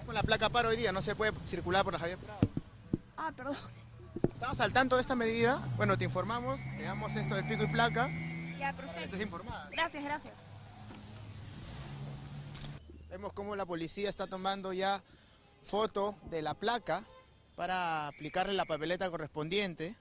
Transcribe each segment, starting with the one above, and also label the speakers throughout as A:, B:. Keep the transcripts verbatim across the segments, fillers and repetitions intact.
A: con la placa paro hoy día, no se puede circular por la Javier Prado.
B: Ah, perdón.
A: ¿Estabas al tanto de esta medida? Bueno, te informamos, te damos esto del pico y placa.
B: Ya, perfecto.
A: Estás informada.
B: Gracias, gracias.
A: Vemos cómo la policía está tomando ya foto de la placa para aplicarle la papeleta correspondiente.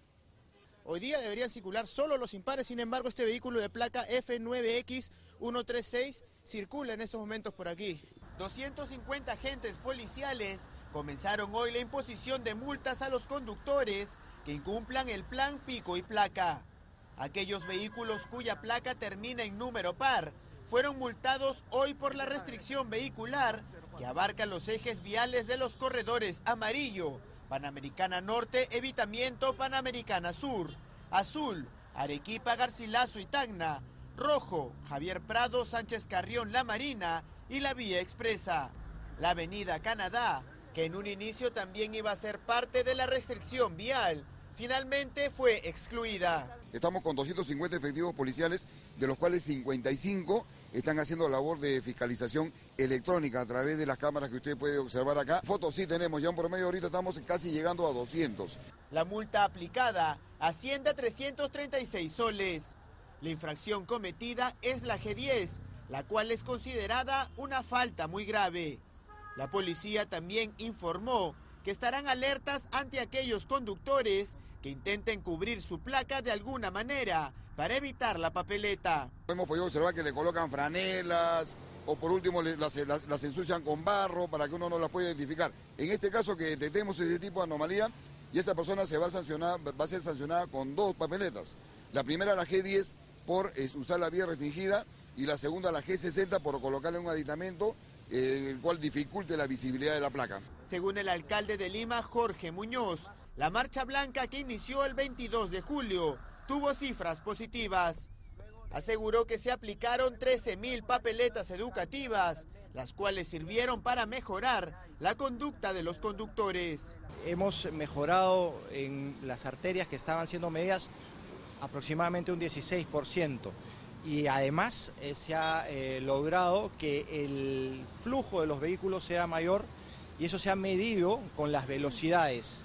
A: Hoy día deberían circular solo los impares, sin embargo este vehículo de placa F nueve X ciento treinta y seis circula en estos momentos por aquí. doscientos cincuenta agentes policiales comenzaron hoy la imposición de multas a los conductores que incumplan el plan pico y placa. Aquellos vehículos cuya placa termina en número par fueron multados hoy por la restricción vehicular que abarca los ejes viales de los corredores amarillo, Panamericana Norte, Evitamiento, Panamericana Sur, azul, Arequipa, Garcilaso y Tacna, rojo, Javier Prado, Sánchez Carrión, La Marina y la Vía Expresa. La avenida Canadá, que en un inicio también iba a ser parte de la restricción vial, finalmente fue excluida.
C: Estamos con doscientos cincuenta efectivos policiales, de los cuales cincuenta y cinco están haciendo labor de fiscalización electrónica a través de las cámaras que usted puede observar acá. Fotos sí tenemos, ya en promedio ahorita estamos casi llegando a doscientos.
A: La multa aplicada asciende a trescientos treinta y seis soles. La infracción cometida es la G diez, la cual es considerada una falta muy grave. La policía también informó que estarán alertas ante aquellos conductores que intenten cubrir su placa de alguna manera para evitar la papeleta.
C: Hemos podido observar que le colocan franelas o por último las, las, las ensucian con barro para que uno no las pueda identificar. En este caso que detectemos ese tipo de anomalía y esa persona se va a, sancionar, va a ser sancionada con dos papeletas. La primera la G diez por es, usar la vía restringida y la segunda la G sesenta por colocarle un aditamento eh, el cual dificulte la visibilidad de la placa.
A: Según el alcalde de Lima, Jorge Muñoz, la marcha blanca que inició el veintidós de julio tuvo cifras positivas. Aseguró que se aplicaron trece mil papeletas educativas, las cuales sirvieron para mejorar la conducta de los conductores.
D: Hemos mejorado en las arterias que estaban siendo medidas aproximadamente un dieciséis por ciento. Y además eh, se ha eh, logrado que el flujo de los vehículos sea mayor y eso se ha medido con las velocidades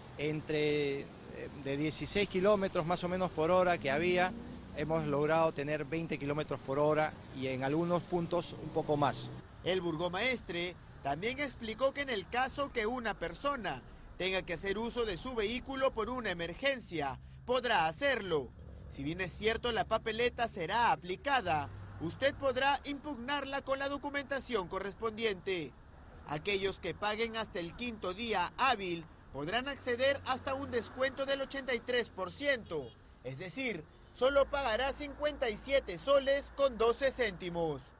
D: entre eh, de dieciséis kilómetros más o menos por hora que había, hemos logrado tener veinte kilómetros por hora y en algunos puntos un poco más.
A: El burgomaestre también explicó que en el caso que una persona tenga que hacer uso de su vehículo por una emergencia, podrá hacerlo. Si bien es cierto la papeleta será aplicada, usted podrá impugnarla con la documentación correspondiente. Aquellos que paguen hasta el quinto día hábil podrán acceder hasta un descuento del ochenta y tres por ciento, es decir, solo pagará cincuenta y siete soles con doce céntimos.